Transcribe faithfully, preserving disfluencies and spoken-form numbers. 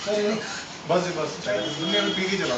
बस जी बस चाहिए दुनिया में पी के चला